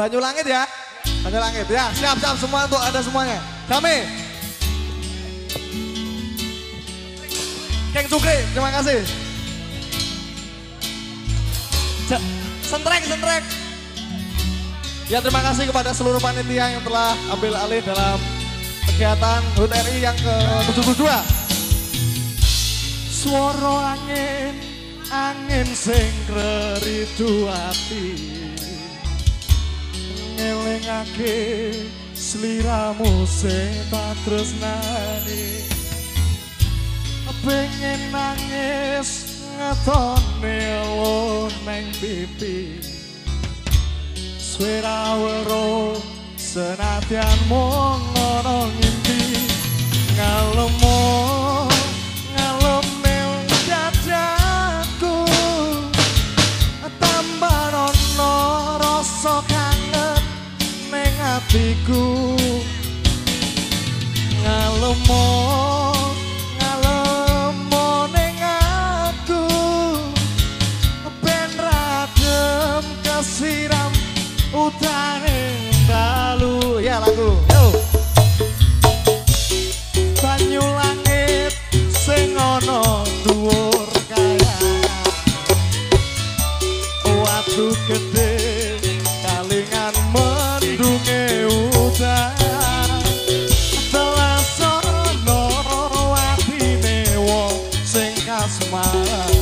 Banyu Langit ya. Banyu Langit ya. Siap-siap semua untuk ada semuanya. Dami. Keng Cukri, terima kasih. Sentrek. Ya terima kasih kepada seluruh panitia yang telah ambil alih dalam kegiatan HUT RI yang ke-72. Suara angin sing reridu ati ngelingake sliramu sing tak tresnani pengen nangis ngetone lo neng pipi swara wero senadyan mung ngono ngimpi ngalemo dadaku tambah ono rasa kangen ning atiku ngalemo ning aku ben radem kesiram utane dalu ya lagu yo Banyu Langit sing ana dhuwur kaya watu gede kalingan mendunge udan telasono watine wong sing kasmaran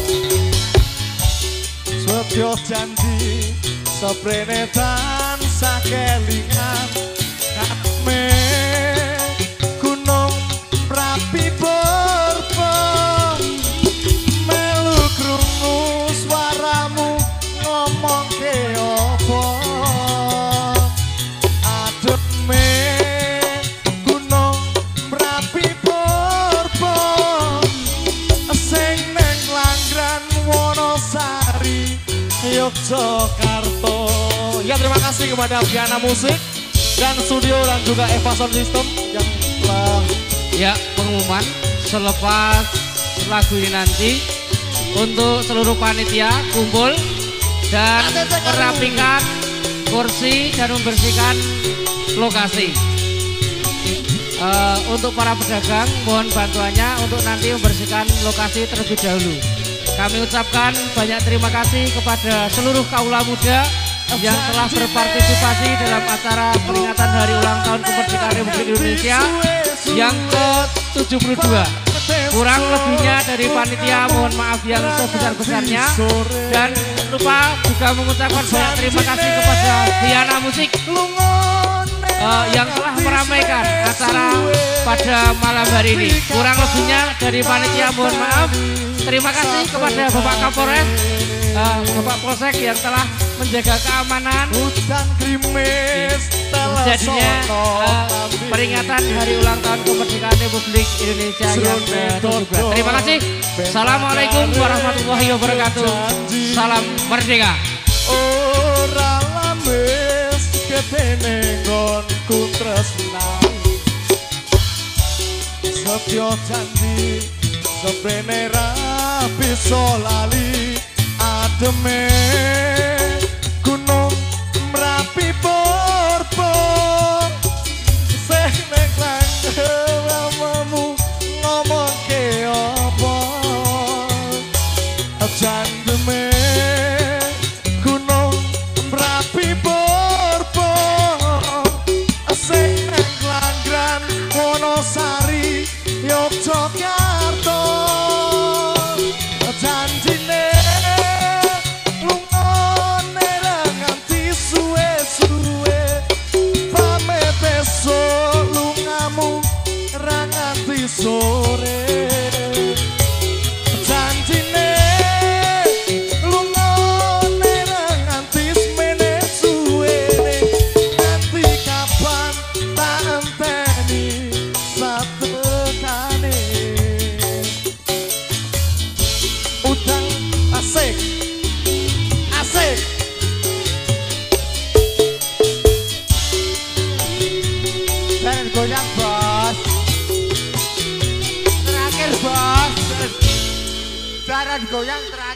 setyo janji seprene tansah kelingan kame gunung Merapi berbang melu krungu suaramu ngomong ke opo ademe gunung Merapi berbang sing neng Langran Wonosari Yogyakarta. Ya terima kasih kepada Piana Musik dan Studio dan juga Eva Sound System yang telah ya pengumuman selepas lagu ini nanti untuk seluruh panitia kumpul dan merapikan kursi dan membersihkan lokasi. Untuk para pedagang mohon bantuannya untuk nanti membersihkan lokasi terlebih dahulu. Kami ucapkan banyak terima kasih kepada seluruh kaula muda yang telah berpartisipasi dalam acara peringatan Hari Ulang Tahun Kemerdekaan Republik Indonesia yang ke-72. Kurang lebihnya dari panitia mohon maaf yang sebesar-besarnya dan lupa juga mengucapkan banyak terima kasih kepada Piana Musik yang telah meramaikan acara pada malam hari ini. Kurang lebihnya dari panitia mohon maaf. Terima kasih kepada Bapak Kapolres, Bapak Polsek yang telah menjaga keamanan jadinya peringatan Hari Ulang Tahun Kemerdekaan Republik Indonesia yang ke-17. Terima kasih. Assalamualaikum warahmatullahi wabarakatuh. Salam merdeka. Ora lames ketene nggonku tresnani setyo janji seprene ra bisa lali ademe gunung Merapi berbang sing nek langgamu ngomong ke apa jandeme gunung Merapi berbang sing nek Langran Wonosari Yogyakarta janjine lungone ra nganti suwe-suwe pamit besok lungamu ra nganti sore janjine lungone ra nganti semene suwene nganti kapan tak enteni satekane udang asik dan goyang bos terakhir bos cara goyang terakhir